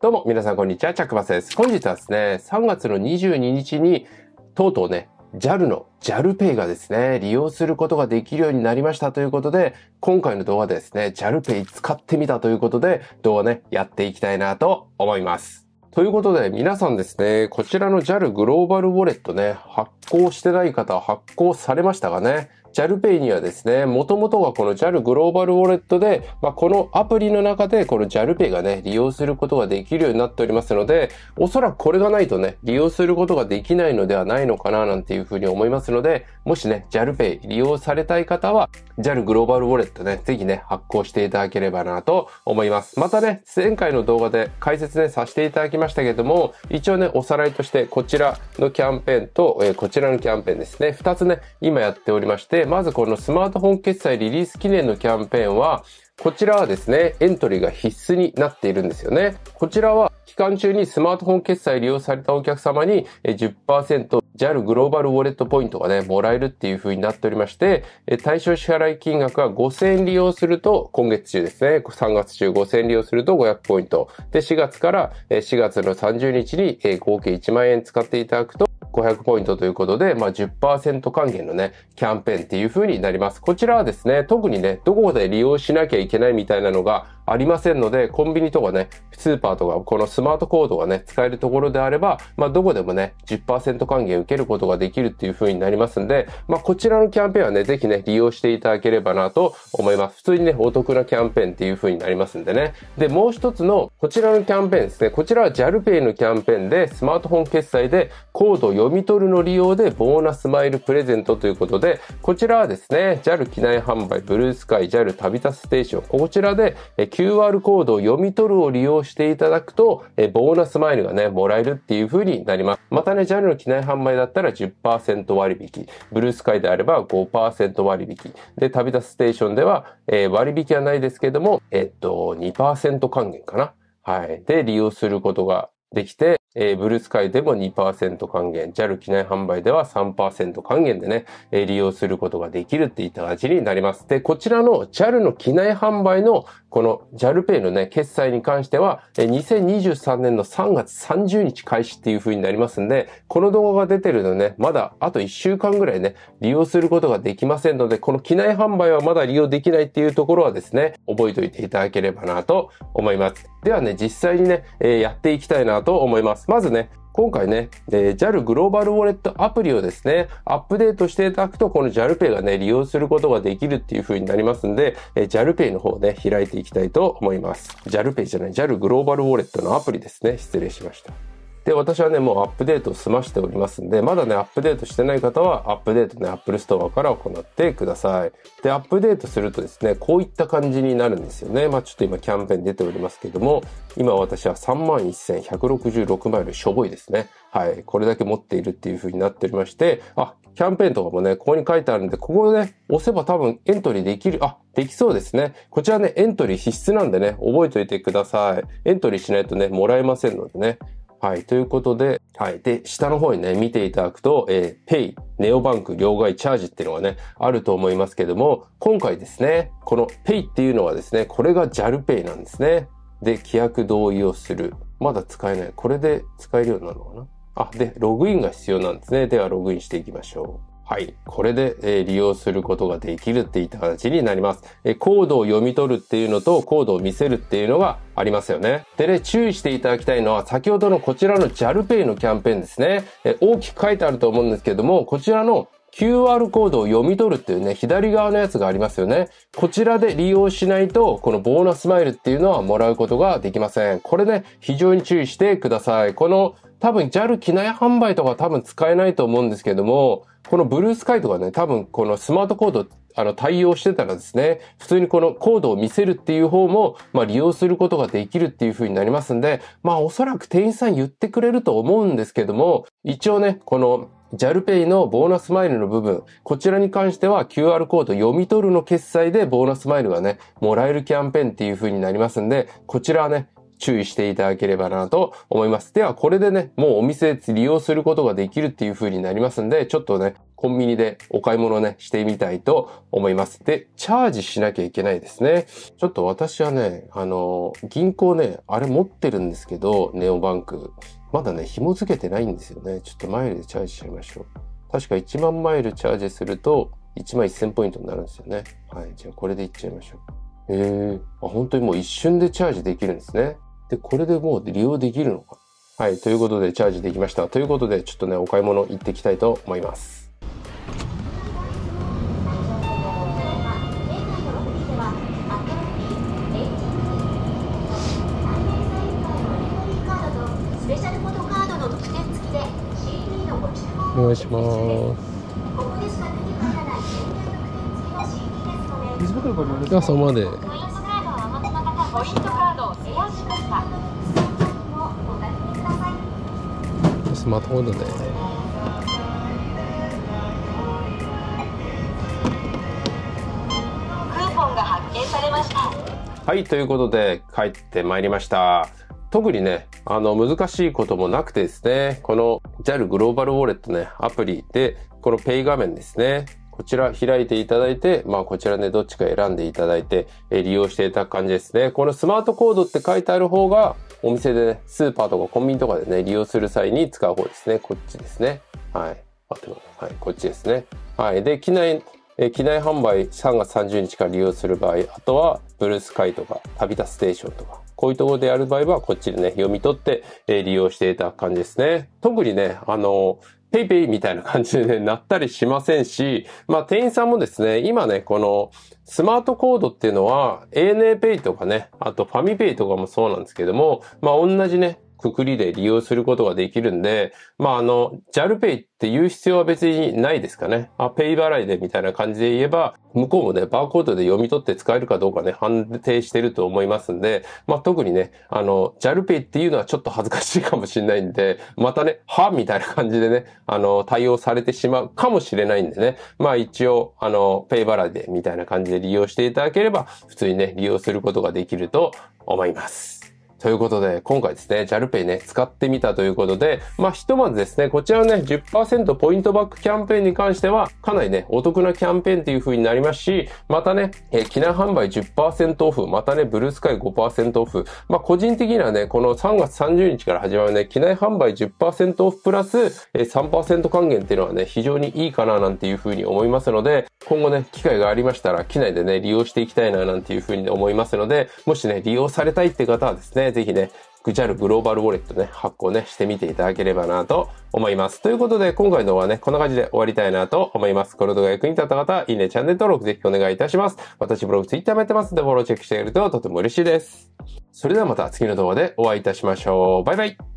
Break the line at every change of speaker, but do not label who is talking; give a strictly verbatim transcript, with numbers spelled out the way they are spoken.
どうも皆さんこんにちは、チャックバスです。本日はですね、さんがつのにじゅうににちにとうとうね、ジャル の ジャルペイ がですね、利用することができるようになりましたということで、今回の動画でですね、ジャルペイ 使ってみたということで、動画ね、やっていきたいなと思います。ということで、皆さんですね、こちらの ジャル グローバルウォレットね、発行してない方は発行されましたかね。ジャルペイ にはですね、もともとがこの ジャル グローバルウォレットで、まあ、このアプリの中でこの ジャルペイ がね、利用することができるようになっておりますので、おそらくこれがないとね、利用することができないのではないのかななんていうふうに思いますので、もしね、ジャルペイ 利用されたい方は、ジャル グローバルウォレットね、ぜひね、発行していただければなと思います。またね、前回の動画で解説ね、させていただきましたけども、一応ね、おさらいとしてこちらのキャンペーンと、えー、こちらのキャンペーンですね、二つね、今やっておりまして、まずこのスマートフォン決済リリース記念のキャンペーンは、こちらはですね、エントリーが必須になっているんですよね。こちらは期間中にスマートフォン決済利用されたお客様に じゅっパーセント ジャル グローバルウォレットポイントがね、もらえるっていう風になっておりまして、対象支払い金額はごせんえん利用すると、今月中ですね、さんがつ中ごせんえん利用するとごひゃくポイント。で、しがつからしがつのさんじゅうにちに合計いちまんえん使っていただくと、ごひゃくポイントということで、まあ、じゅっパーセント 還元のね、キャンペーンっていう風になります。こちらはですね、特にね、どこで利用しなきゃいけないみたいなのがありませんので、コンビニとかね、スーパーとか、このスマートコードがね、使えるところであれば、まあ、どこでもね、じゅっパーセント 還元受けることができるっていう風になりますんで、まあ、こちらのキャンペーンはね、ぜひね、利用していただければなと思います。普通にね、お得なキャンペーンっていう風になりますんでね。で、もう一つの、こちらのキャンペーンですね。こちらは ジャルペイ のキャンペーンで、スマートフォン決済でコードを読み取るの利用でボーナスマイルプレゼントということで、こちらはですね、ジャル 機内販売、ブルースカイ、ジャル 旅立つステーション、こちらで キューアール コードを読み取るを利用していただくと、ボーナスマイルがね、もらえるっていう風になります。またね、ジャル の機内販売だったら じゅっパーセント 割引、ブルースカイであれば ごパーセント 割引、で、旅立つステーションでは、えー、割引はないですけども、えっと、にパーセント 還元かな。はい。で、利用することができて、えー、ブルースカイでも にパーセント 還元、ジャル 機内販売では さんパーセント 還元でね、えー、利用することができるっていった形になります。で、こちらの ジャル の機内販売のこの ジャルペイ のね、決済に関しては、えー、にせんにじゅうさんねんのさんがつさんじゅうにち開始っていう風になりますんで、この動画が出てるのね、まだあといっしゅうかんぐらいね、利用することができませんので、この機内販売はまだ利用できないっていうところはですね、覚えておいていただければなと思います。ではね、実際にね、えー、やっていきたいなと思います。まずね、今回ね、えー、ジャル グローバルウォレットアプリをですね、アップデートしていただくと、この ジャルペイ がね、利用することができるっていう風になりますんで、えー、ジャルペイ の方をね、開いていきたいと思います。ジャルペイ じゃない、ジャル グローバルウォレットのアプリですね。失礼しました。で、私はね、もうアップデートを済ましておりますんで、まだね、アップデートしてない方は、アップデートね、Apple Store から行ってください。で、アップデートするとですね、こういった感じになるんですよね。まあちょっと今キャンペーン出ておりますけども、今私は さんまんせんひゃくろくじゅうろくマイルしょぼいですね。はい。これだけ持っているっていう風になっておりまして、あ、キャンペーンとかもね、ここに書いてあるんで、ここをね、押せば多分エントリーできる、あ、できそうですね。こちらね、エントリー必須なんでね、覚えておいてください。エントリーしないとね、もらえませんのでね。はい。ということで、はい。で、下の方にね、見ていただくと、えー、Pay、ネオバンク、両替、チャージっていうのがね、あると思いますけども、今回ですね、この Pay っていうのはですね、これが ジャルペイ なんですね。で、規約同意をする。まだ使えない。これで使えるようになるのかな？あ、で、ログインが必要なんですね。では、ログインしていきましょう。はい。これで、えー、利用することができるっていった形になります。えー、コードを読み取るっていうのと、コードを見せるっていうのがありますよね。でね、注意していただきたいのは、先ほどのこちらの ジャルペイ のキャンペーンですね。えー、大きく書いてあると思うんですけども、こちらのキューアール コードを読み取るっていうね、左側のやつがありますよね。こちらで利用しないと、このボーナスマイルっていうのはもらうことができません。これね、非常に注意してください。この、多分 ジャル 機内販売とか多分使えないと思うんですけども、このブルースカイとかね、多分このスマートコード、あの、対応してたらですね、普通にこのコードを見せるっていう方も、まあ利用することができるっていう風になりますんで、まあおそらく店員さん言ってくれると思うんですけども、一応ね、この、ジャルペイ のボーナスマイルの部分、こちらに関しては キューアール コード読み取るの決済でボーナスマイルがね、もらえるキャンペーンっていう風になりますんで、こちらはね、注意していただければなと思います。では、これでね、もうお店で利用することができるっていう風になりますんで、ちょっとね、 コンビニでお買い物ね、してみたいと思います。で、チャージしなきゃいけないですね。ちょっと私はね、あの、銀行ね、あれ持ってるんですけど、ネオバンク。まだね、紐付けてないんですよね。ちょっとマイルでチャージしちゃいましょう。確かいちまんマイルチャージすると、いちまんせんポイントになるんですよね。はい。じゃあこれでいっちゃいましょう。へえ。あ、本当にもう一瞬でチャージできるんですね。で、これでもう利用できるのか。はい。ということでチャージできました。ということで、ちょっとね、お買い物行ってきたいと思います。お願いします。じゃあそこまで。スマートフォンだね。クーポンが発見されました。はい、ということで帰ってまいりました。特にね、あの、難しいこともなくてですね、この ジャル グローバルウォレットね、アプリで、このペイ画面ですね、こちら開いていただいて、まあこちらね、どっちか選んでいただいて、え利用していただく感じですね。このスマートコードって書いてある方が、お店でね、スーパーとかコンビニとかでね、利用する際に使う方ですね。こっちですね。はい。待ってください。はい、こっちですね。はい。で、機内、え機内販売さんがつさんじゅうにちから利用する場合、あとはブルースカイとか、旅立ステーションとか、こういうところでやる場合は、こっちでね、読み取って、えー、利用していただく感じですね。特にね、あの、ペイペイみたいな感じでね、なったりしませんし、まあ店員さんもですね、今ね、このスマートコードっていうのは エーエヌエー ペイとかね、あとファミペイとかもそうなんですけども、まあ同じね、くくりで利用することができるんで、まああの、ジャルペイって言う必要は別にないですかね。あ、ペイ払いでみたいな感じで言えば、向こうもね、バーコードで読み取って使えるかどうかね、判定してると思いますんで、まあ特にね、あの、ジャルペイっていうのはちょっと恥ずかしいかもしれないんで、またね、はみたいな感じでね、あの、対応されてしまうかもしれないんでね、まあ一応、あの、ペイ払いでみたいな感じで利用していただければ、普通にね、利用することができると思います。ということで、今回ですね、ジャルペイね、使ってみたということで、まあ、ひとまずですね、こちらのね、じゅっパーセント ポイントバックキャンペーンに関しては、かなりね、お得なキャンペーンっていう風になりますし、またね、えー、機内販売 じゅっパーセント オフ、またね、ブルースカイ ごパーセント オフ、まあ、個人的にはね、このさんがつさんじゅうにちから始まるね、機内販売 じゅっパーセント オフプラス、えー、さんパーセント 還元っていうのはね、非常にいいかななんていう風に思いますので、今後ね、機会がありましたら、機内でね、利用していきたいななんていう風に思いますので、もしね、利用されたいって方はですね、ぜひね、ジャル グローバルウォレットね、発行ね、してみていただければなと思います。ということで、今回の動画はね、こんな感じで終わりたいなと思います。この動画が役に立った方は、いいね、チャンネル登録ぜひお願いいたします。私ブログ、ツイッターもやってますので、フォローチェックしてあげるととても嬉しいです。それではまた次の動画でお会いいたしましょう。バイバイ。